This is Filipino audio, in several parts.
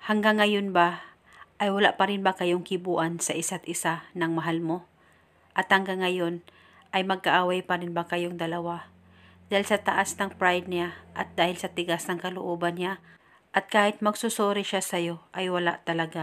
Hanggang ngayon ba, ay wala pa rin ba kayong kibuan sa isa't isa ng mahal mo? At hanggang ngayon, ay magkaaway pa rin ba kayong dalawa? Dahil sa taas ng pride niya at dahil sa tigas ng kalooban niya, at kahit magsusori siya sa'yo, ay wala talaga.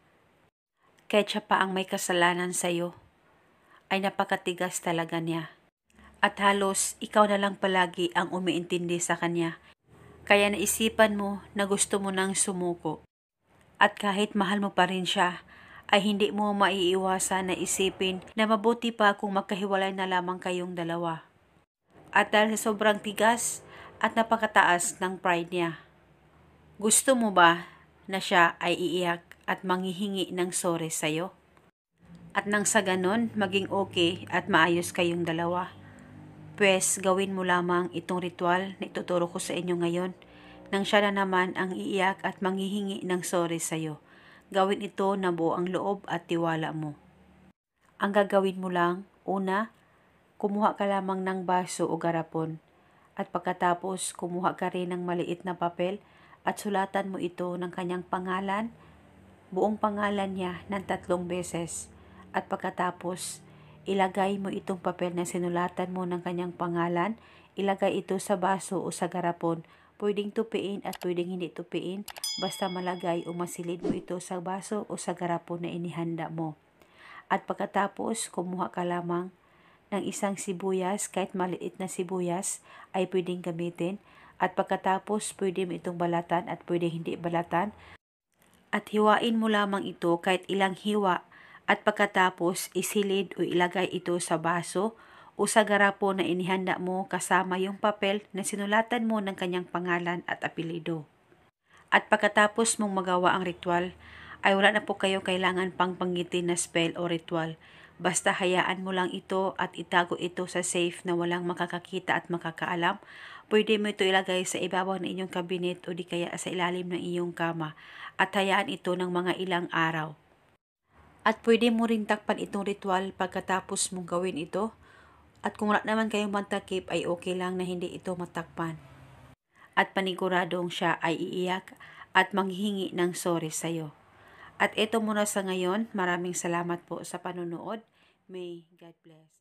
Kahit siya pa ang may kasalanan sa'yo, ay napakatigas talaga niya. At halos ikaw na lang palagi ang umiintindi sa kanya. Kaya naisipan mo na gusto mo nang sumuko. At kahit mahal mo pa rin siya, ay hindi mo maiiwasan na isipin na mabuti pa kung magkahiwalay na lamang kayong dalawa. At dahil sa sobrang tigas at napakataas ng pride niya, gusto mo ba na siya ay iiyak at manghihingi ng sorry sa'yo? At nang sa ganon, maging okay at maayos kayong dalawa. Pwes, gawin mo lamang itong ritual na ituturo ko sa inyo ngayon nang siya na naman ang iiyak at manghihingi ng sorry sa'yo. Gawin ito na buo ang loob at tiwala mo. Ang gagawin mo lang, una, kumuha ka lamang ng baso o garapon. At pagkatapos, kumuha ka rin ng maliit na papel at sulatan mo ito ng kanyang pangalan, buong pangalan niya ng 3 beses. At pagkatapos, ilagay mo itong papel na sinulatan mo ng kanyang pangalan, ilagay ito sa baso o sa garapon. Pwedeng tupiin at pwedeng hindi tupiin, basta malagay o masilid mo ito sa baso o sa garapon na inihanda mo. At pagkatapos, kumuha ka lamang ng isang sibuyas, kahit maliit na sibuyas ay pwedeng gamitin. At pagkatapos, pwede mo itong balatan at pwede hindi balatan. At hiwain mo lamang ito kahit ilang hiwa. At pagkatapos, isilid o ilagay ito sa baso o sa garapon na inihanda mo kasama yung papel na sinulatan mo ng kanyang pangalan at apelido. At pagkatapos mong magawa ang ritual, ay wala na po kayo kailangan pang panggitin na spell o ritual. Basta hayaan mo lang ito at itago ito sa safe na walang makakakita at makakaalam. Pwede mo ito ilagay sa ibabaw ng inyong kabinet o di kaya sa ilalim ng iyong kama at hayaan ito ng mga ilang araw. At pwede mo rin takpan itong ritual pagkatapos mong gawin ito. At kung wala naman kayong mantakip ay okay lang na hindi ito matakpan. At paniguradong siya ay iiyak at manghihingi ng sorry sa'yo. At ito muna sa ngayon. Maraming salamat po sa panonood. May God bless.